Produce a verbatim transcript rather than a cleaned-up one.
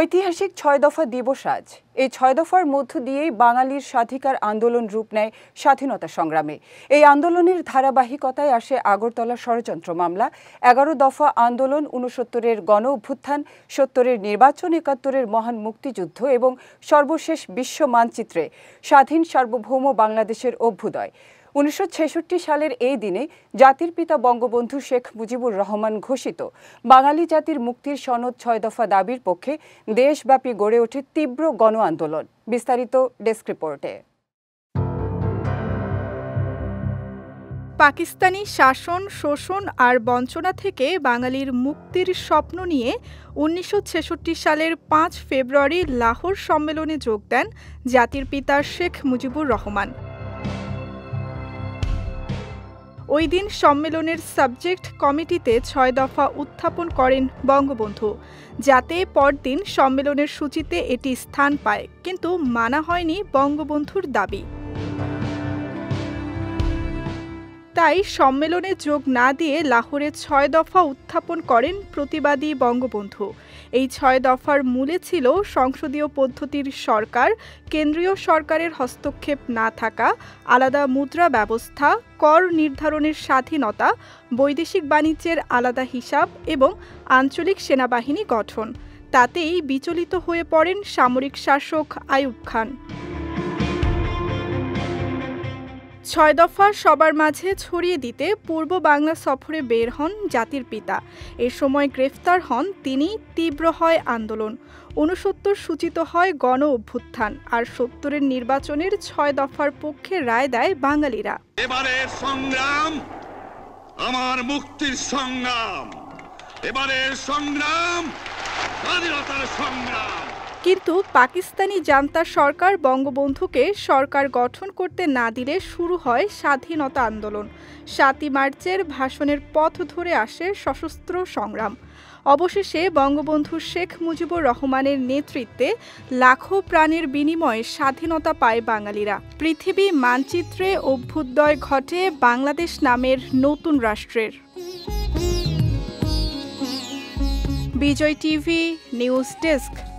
ঐতিহাসিক ছয় দফা দিবস আজ। এই ছয় দফার মধ্য দিয়েই বাঙালির স্বাধিকার আন্দোলন রূপ নেয় স্বাধীনতা সংগ্রামে। এই আন্দোলনের ধারাবাহিকতায় আসে আগরতলা ষড়যন্ত্র মামলা, এগারো দফা আন্দোলন, ঊনসত্তরের গণ অভ্যুত্থান, সত্তরের নির্বাচন, একাত্তরের মহান মুক্তিযুদ্ধ এবং সর্বশেষ বিশ্ব মানচিত্রে স্বাধীন সার্বভৌম বাংলাদেশের অভ্যুদয়। উনিশশো ছেষট্টি সালের এই দিনে জাতির পিতা বঙ্গবন্ধু শেখ মুজিবুর রহমান ঘোষিত বাঙালি জাতির মুক্তির সনদ ছয় দফা দাবির পক্ষে দেশব্যাপী গড়ে ওঠে তীব্র গণ আন্দোলন। বিস্তারিত ডেস্ক রিপোর্টে। পাকিস্তানি শাসন, শোষণ আর বঞ্চনা থেকে বাঙালির মুক্তির স্বপ্ন নিয়ে উনিশশো ছেষট্টি সালের পাঁচ ফেব্রুয়ারি লাহোর সম্মেলনে যোগ দেন জাতির পিতা শেখ মুজিবুর রহমান। ওই দিন সম্মেলনের সাবজেক্ট কমিটিতে ছয় দফা উত্থাপন করেন বঙ্গবন্ধু, যাতে পরদিন সম্মেলনের সূচিতে এটি স্থান পায়, কিন্তু মানা হয়নি বঙ্গবন্ধুর দাবি। তাই সম্মেলনে যোগ না দিয়ে লাহোরে ছয় দফা উত্থাপন করেন প্রতিবাদী বঙ্গবন্ধু। এই ছয় দফার মূলে ছিল সংসদীয় পদ্ধতির সরকার, কেন্দ্রীয় সরকারের হস্তক্ষেপ না থাকা, আলাদা মুদ্রা ব্যবস্থা, কর নির্ধারণের স্বাধীনতা, বৈদেশিক বাণিজ্যের আলাদা হিসাব এবং আঞ্চলিক সেনাবাহিনী গঠন। তাতেই বিচলিত হয়ে পড়েন সামরিক শাসক আইয়ুব খান। ছয় দফা সবার মাঝে ছড়িয়ে দিতে পূর্ব বাংলা সফরে বের হন জাতির পিতা। এ সময় গ্রেফতার হন তিনি, তীব্র হয় আন্দোলন। ঊনসত্তর সূচিত হয় গণ অভ্যুত্থান, আর সত্তরের নির্বাচনের ছয় দফার পক্ষে রায় দেয় বাঙালিরা। এবারের সংগ্রাম আমার মুক্তির সংগ্রাম, এবারের সংগ্রাম স্বাধীনতার সংগ্রাম। কিন্তু পাকিস্তানি জান্তা সরকার বঙ্গবন্ধুকে সরকার গঠন করতে না দিলে শুরু হয় স্বাধীনতা আন্দোলন। সাতই মার্চের ভাষণের পথ ধরে আসে সশস্ত্র সংগ্রাম। অবশেষে বঙ্গবন্ধু শেখ মুজিবুর রহমানের নেতৃত্বে লাখো প্রাণের বিনিময়ে স্বাধীনতা পায় বাঙালিরা। পৃথিবী মানচিত্রে অভ্যুদয় ঘটে বাংলাদেশ নামের নতুন রাষ্ট্রের। Bijoy TV news desk.